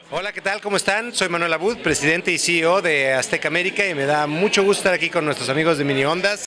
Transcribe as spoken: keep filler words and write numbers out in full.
Hola, ¿qué tal? ¿Cómo están? Soy Manuel Abud, presidente y C E O de Azteca América y me da mucho gusto estar aquí con nuestros amigos de Mini Ondas.